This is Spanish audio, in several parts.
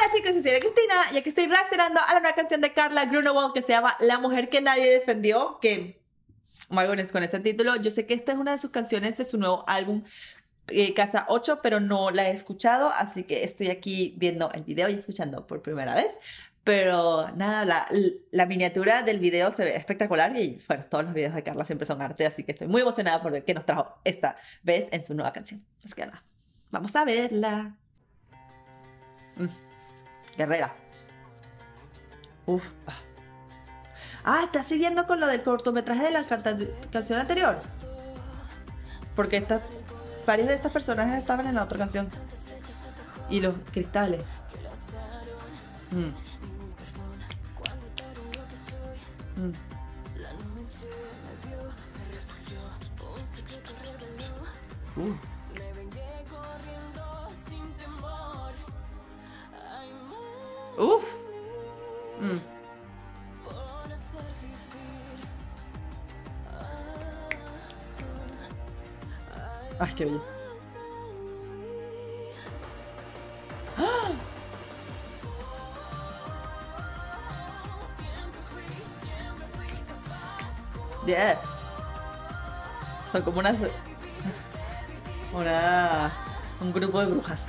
Hola chicos, soy Cristina y aquí estoy reaccionando a la nueva canción de Karla Grunewald que se llama La mujer que nadie defendió, que, oh my goodness, con ese título, yo sé que esta es una de sus canciones de su nuevo álbum Casa 8, pero no la he escuchado, así que estoy aquí viendo el video y escuchando por primera vez. Pero nada, la miniatura del video se ve espectacular y bueno, todos los videos de Karla siempre son arte, así que estoy muy emocionada por ver qué nos trajo esta vez en su nueva canción. Así que nada, vamos a verla. Guerrera. Uf. Está siguiendo con lo del cortometraje de la canción anterior. Porque varios de estos personajes estaban en la otra canción. Y los cristales. Uf. Ay, qué bello. ¡Ah! Yes. Son como un grupo de brujas.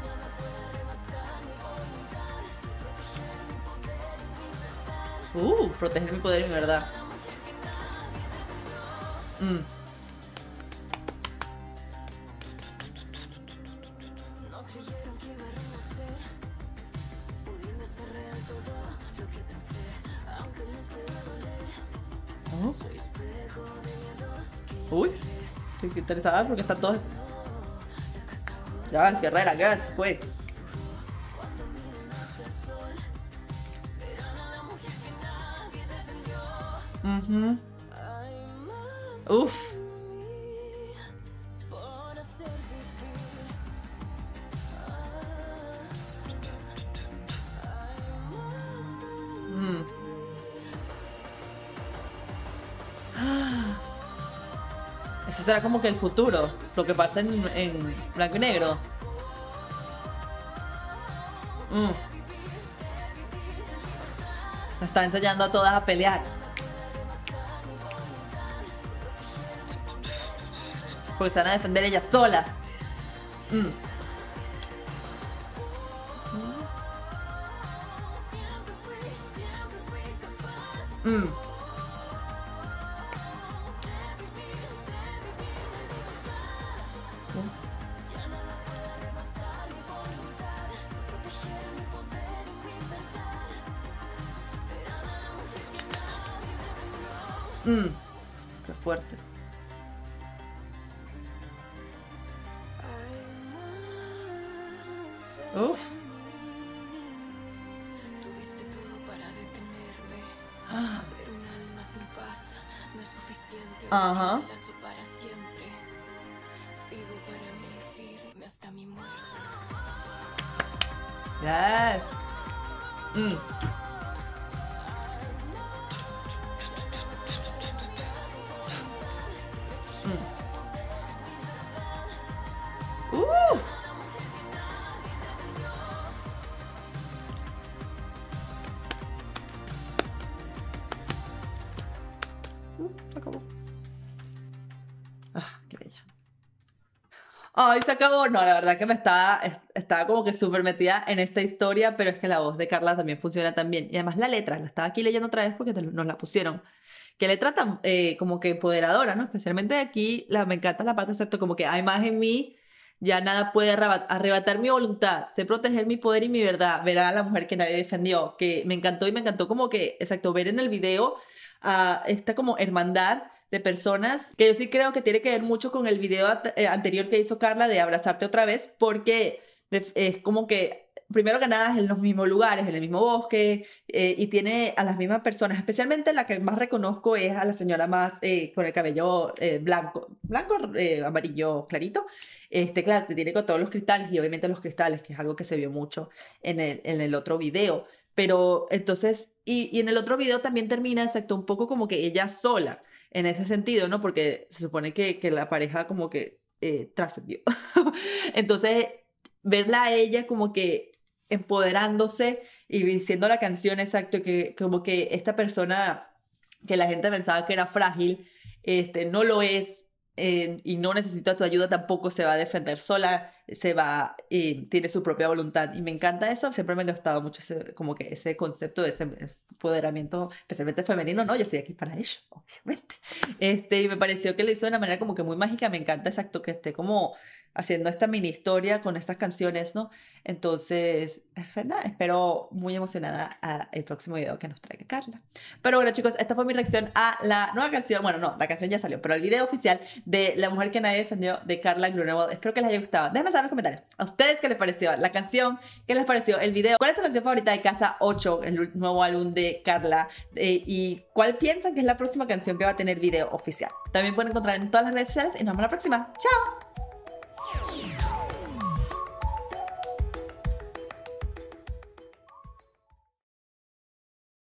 Proteger mi poder y mi verdad. Uy, estoy interesada porque están todos. Ya, guerrera, gas, güey. Uf. Eso será como que el futuro, lo que pasa en blanco y negro. Me está enseñando a todas a pelear. Porque se van a defender ellas solas. Qué fuerte. Uf. Tuviste todo para detenerme, pero un alma sin paz no es suficiente. Ajá. Lazo para siempre. Vivo para mí, firme hasta mi muerte. Yes. Se acabó. Qué bella. Ay, se acabó. No, la verdad que estaba como que súper metida en esta historia, pero es que la voz de Karla también funciona tan bien. Y además la letra, la estaba aquí leyendo otra vez porque nos la pusieron. Qué letra tan como que empoderadora, ¿no? Especialmente aquí, me encanta la parte exacto, como que hay más en mí, ya nada puede arrebatar mi voluntad, sé proteger mi poder y mi verdad, verá a la mujer que nadie defendió, que me encantó y me encantó como que, exacto, ver en el video a esta como hermandad de personas, que yo sí creo que tiene que ver mucho con el video anterior que hizo Karla de Abrazarte otra vez, porque es como que primero que nada es en los mismos lugares, en el mismo bosque, y tiene a las mismas personas, especialmente la que más reconozco es a la señora más con el cabello blanco, amarillo clarito, claro, que tiene con todos los cristales y obviamente los cristales, que es algo que se vio mucho en el otro video. Pero entonces, y en el otro video también termina, exacto, un poco como que ella sola, en ese sentido, ¿no? Porque se supone que la pareja como que trascendió. Entonces, verla a ella como que empoderándose y diciendo la canción exacto, que como que esta persona que la gente pensaba que era frágil, no lo es. Y no necesita tu ayuda tampoco, se va a defender sola, tiene su propia voluntad y me encanta eso, siempre me ha gustado mucho como que ese concepto de ese empoderamiento, especialmente femenino, no, yo estoy aquí para ello, obviamente. Y me pareció que lo hizo de una manera como que muy mágica, me encanta exacto que esté como haciendo esta mini historia con estas canciones, ¿no? Entonces, nada, espero muy emocionada al próximo video que nos traiga Carla. Pero bueno, chicos, esta fue mi reacción a la nueva canción. Bueno, no, la canción ya salió, pero el video oficial de La mujer que nadie defendió de Carla Grunewald. Espero que les haya gustado. Déjenme saber en los comentarios. ¿A ustedes qué les pareció la canción? ¿Qué les pareció el video? ¿Cuál es su canción favorita de Casa 8, el nuevo álbum de Carla? ¿Y cuál piensan que es la próxima canción que va a tener video oficial? También pueden encontrar en todas las redes sociales y nos vemos la próxima. ¡Chao!